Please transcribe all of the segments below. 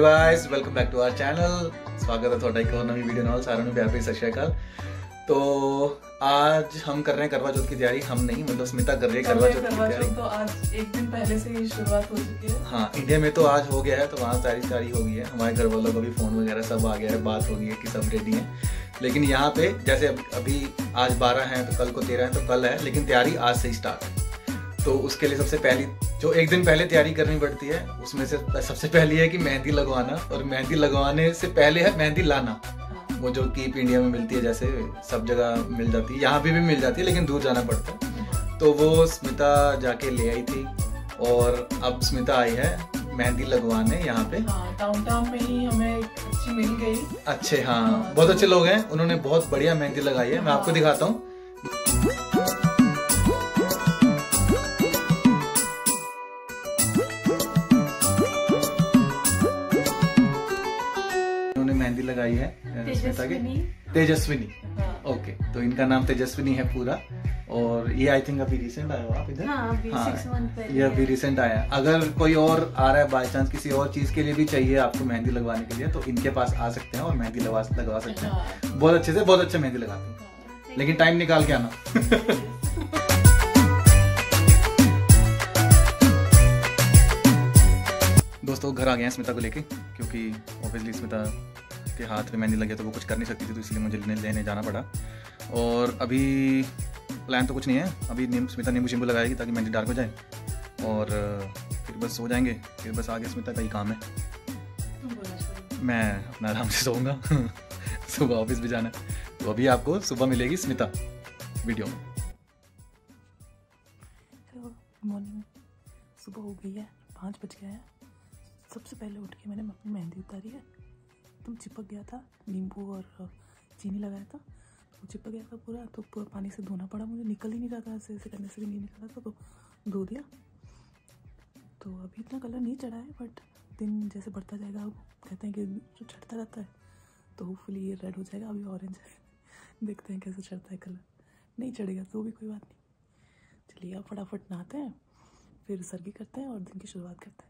Hello guys, welcome back to our channel. स्वागत है ਤੁਹਾਡਾ ਇੱਕ और नवी वीडियो ਨਾਲ। सारों ਨੂੰ प्यार भरी सत श्री अकाल। तो आज हम कर रहे हैं करवा चौथ की तैयारी। हम नहीं, मतलब स्मिता कर रही है करवा चौथ की तैयारी। तो आज एक दिन पहले से ही शुरुआत हो चुकी है। हाँ, इंडिया में तो आज हो गया है, तो वहाँ तैयारी हो गई है। हमारे घर वालों का भी फ़ोन वगैरह सब आ गया है, बात हो गई है कि सब रेडी हैं। लेकिन यहाँ पे जैसे अभी आज 12 हैं तो कल को 13 है, तो कल है, लेकिन तैयारी आज से ही स्टार्ट है। तो उसके लिए सबसे पहली जो एक दिन पहले तैयारी करनी पड़ती है, उसमें से सबसे पहली है कि मेहंदी लगवाना, और मेहंदी लगवाने से पहले है मेहंदी लाना। वो जो कीप इंडिया में मिलती है, जैसे सब जगह मिल जाती है, यहाँ पे भी मिल जाती है, लेकिन दूर जाना पड़ता है। तो वो स्मिता जाके ले आई थी, और अब स्मिता आई है मेहंदी लगवाने यहाँ पे। हाँ, टाउन में ही हमें अच्छी मिल गई। अच्छे, हाँ, बहुत अच्छे लोग हैं, उन्होंने बहुत बढ़िया मेहंदी लगाई है। मैं आपको दिखाता हूँ। मेहंदी लगाई है स्मिता की, तेजस्विनी। ओके, तो इनका नाम तेजस्विनी है पूरा। और ये आई थिंक अभी रिसेंट आया हो आप इधर। हाँ, अभी 6 मंथ पहले ये अभी रिसेंट आया है। अगर कोई और आ रहा है बाय चांस, किसी और चीज के लिए भी चाहिए आपको मेहंदी लगवाने के लिए, तो इनके पास आ सकते हैं और मेहंदी लगवा सकते हैं। बहुत अच्छे से, बहुत अच्छे मेहंदी लगाते हैं, लेकिन टाइम निकाल के आना। दोस्तों, घर आ गए हैं स्मिता को लेके, क्योंकि ऑब्वियसली स्मिता के हाथ में मेहंदी लगे तो वो कुछ कर नहीं सकती थी, तो इसलिए मुझे लेने जाना पड़ा। और अभी प्लान तो कुछ नहीं है, अभी स्मिता नींबू शिंबू लगाएगी ताकि मेहंदी डार्क हो जाए, और फिर बस सो जाएंगे। फिर बस आगे स्मिता का ही काम है, मैं अपना आराम से सोऊंगा। सुबह ऑफिस भी जाना है, तो अभी आपको सुबह मिलेगी स्मिता वीडियो में। Hello, morning. सुबह हो गई है, 5 बज गया है। सबसे पहले उठ के मैंने अपनी मेहंदी उतारी है। तुम चिपक गया था, नींबू और चीनी लगाया था, वो चिपक गया था पूरा, तो पूरा पानी से धोना पड़ा मुझे। निकल ही नहीं रहा था, ऐसे करने से भी नहीं निकला था, तो धो दिया। तो अभी इतना कलर नहीं चढ़ा है, बट दिन जैसे बढ़ता जाएगा, अब कहते हैं कि जो चढ़ता रहता है तो होपफुली ये रेड हो जाएगा। अभी ऑरेंज है, देखते हैं कैसे चढ़ता है कलर। नहीं चढ़ेगा तो भी कोई बात नहीं। चलिए अब फटाफट नहाते हैं, फिर सरगी करते हैं और दिन की शुरुआत करते हैं।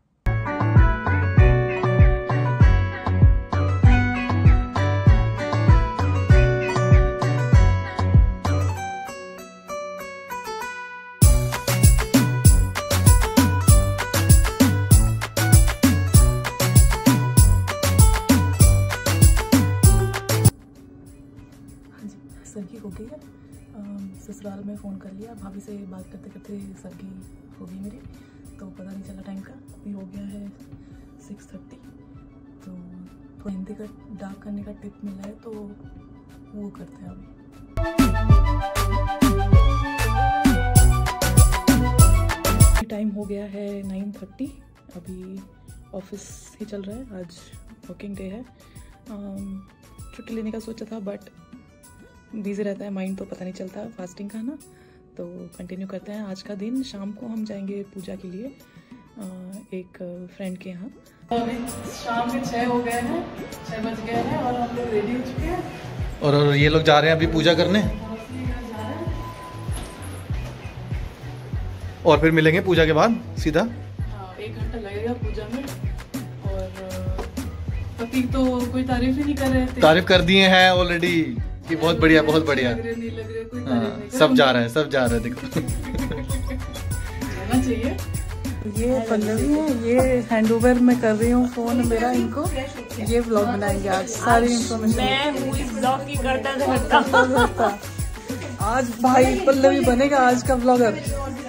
सरगी हो गई है। ससुराल में फ़ोन कर लिया, भाभी से बात करते करते सरगी हो गई मेरी, तो पता नहीं चला टाइम का। अभी हो गया है 6:30। तो मेहंदी का डार्क करने का टिप मिला है, तो वो करते हैं अभी। टाइम हो गया है 9:30। अभी ऑफिस ही चल रहा है, आज वर्किंग डे है। छुट्टी लेने का सोचा था, बट बिजी रहता है माइंड, तो पता नहीं चलता फास्टिंग का ना। तो कंटिन्यू करते हैं आज का दिन। शाम को हम जाएंगे पूजा के लिए एक फ्रेंड के यहाँ। शाम के 6 हो गए हैं, 6 बज गए हैं, और हम लोग रेडी हो चुके हैं। और ये लोग जा रहे हैं अभी पूजा करने, और फिर मिलेंगे पूजा के बाद सीधा। हाँ, 1 घंटा लगेगा पूजा में। और पति तो कोई तारीफ ही नहीं कर रहे थे। तारीफ कर दिए हैं ऑलरेडी कि बहुत बढ़िया, बहुत बढ़िया। नहीं लग रहे, कोई हाँ, सब जा रहा है, सब जा रहा है। देखो, जाना चाहिए। ये पल्लवी है, ये हैंडओवर में कर रही हूँ फोन मेरा इनको। ये व्लॉग बनाएंगे आज, सारी इन्फॉर्मेशन। मैं हूँ इस व्लॉग की करता। आज भाई पल्लवी बनेगा आज का व्लॉगर।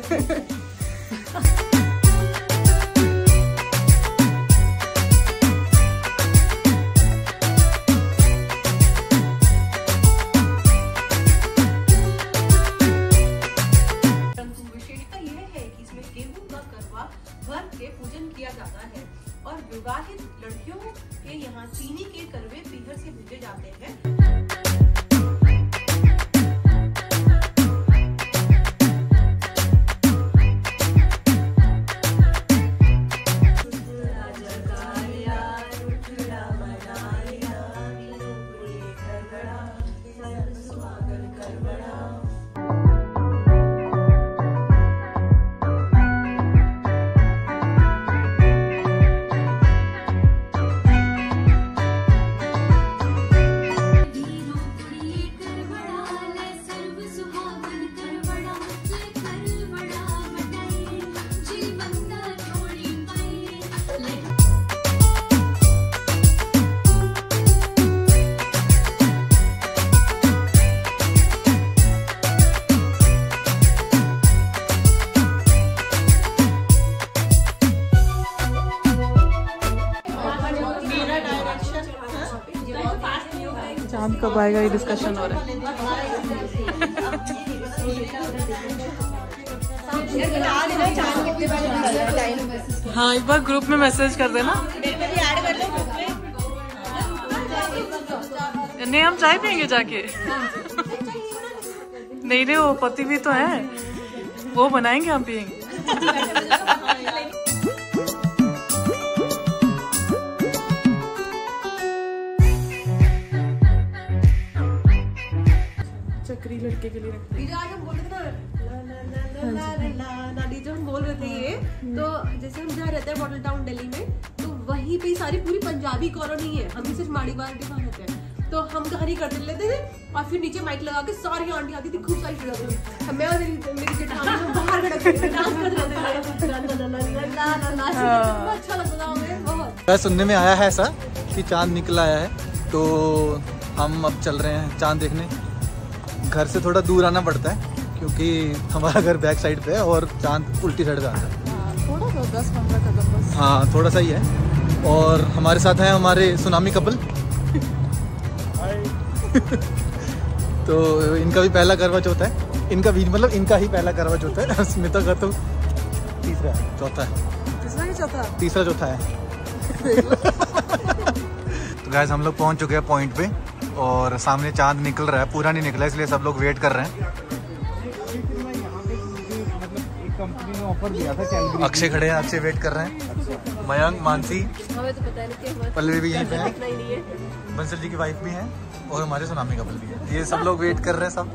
पूजन किया जाता है, और विवाहित लड़कियों के यहाँ चीनी के करवे पीहर से भेजे जाते हैं। चांद कब आएगा ये डिस्कशन हो रहा है। हाँ एक बार ग्रुप में मैसेज कर देना। नहीं हम चाय पियेंगे जाके। नहीं नहीं वो पति भी तो है, वो बनाएंगे हम पियेंगे। चक्री लड़के के लिए रखते हैं। हम बोल रहे थे नानी जो हम बोल रहे थे ये, तो जैसे हम जहाँ रहते हैं मॉडल टाउन दिल्ली में, तो वहीं पे सारी पूरी पंजाबी कॉलोनी है, हम ही सिर्फ माड़ी बार रहते हैं, तो हम कहानी करते लेते थे और फिर नीचे माइक लगा के सारी आंटी आती थी, खूब सारी लड़कियां, मैं और मेरी जेठानी बाहर खड़े थे डांस कर रहे थे। अच्छा लगता था हमें बहुत। सुनने में आया है ऐसा कि चांद निकल आया है, तो हम अब चल रहे हैं चांद देखने। घर से थोड़ा दूर आना पड़ता है क्योंकि हमारा घर बैक साइड पे है और चांद उल्टी साइड पे आता है। थोड़ा तो 10-15 कदम बस। हाँ थोड़ा सा ही है। और हमारे साथ हैं हमारे सुनामी कपल। तो इनका भी पहला करवा चौथ है, इनका भी मतलब इनका ही पहला करवा चौथ है। स्मिता का तो तीसरा चौथा है, तीसरा चौथा है। तो गाइस हम लोग पहुंच चुके हैं पॉइंट पे और सामने चांद निकल रहा है, पूरा नहीं निकला इसलिए सब लोग वेट कर रहे हैं। कंपनी ने ऑफर दिया था कैलगरी। अक्षय खड़े हैं, अक्षय वेट कर रहे हैं, मयंक, मानसी, हमें तो पता नहीं, पल्लवी भी यहीं पे है, बंसल जी की वाइफ भी है और हमारे सुनामी कपल भी है। ये सब लोग वेट कर रहे हैं सब।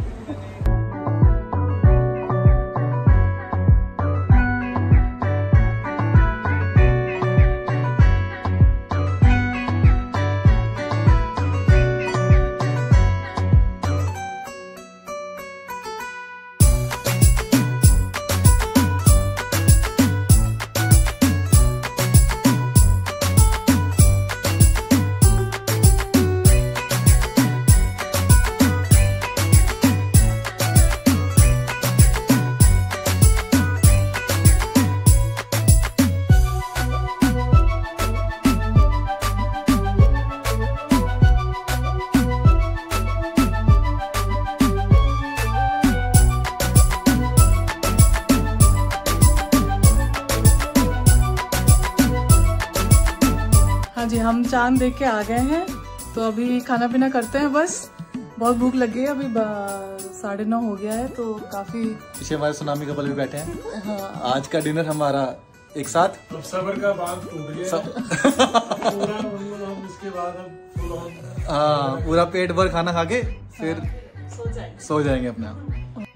हाँ जी हम चांद देख के आ गए हैं, तो अभी खाना पीना करते हैं बस। बहुत भूख लगी है, अभी 9:30 हो गया है, तो काफी। पीछे हमारे सुनामी कपल भी बैठे हैं। हाँ आज का डिनर हमारा एक साथ। अब सबर का बांध टूट गया। पूरा इसके बाद अब हाँ पूरा पेट भर खाना खा के फिर सो जाएंगे अपने आप।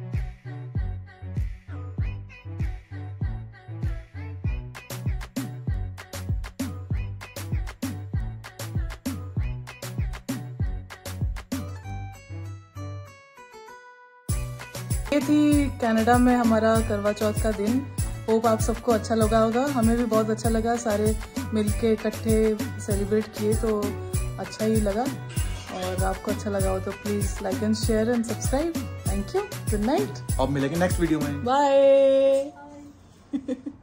ये थी कनाडा में हमारा करवा चौथ का दिन। होप आप सबको अच्छा लगा होगा, हमें भी बहुत अच्छा लगा, सारे मिलके इकट्ठे सेलिब्रेट किए तो अच्छा ही लगा। और आपको अच्छा लगा हो तो please like and share and subscribe. Thank you, good night. अब मिलेंगे नेक्स्ट वीडियो में। बाय।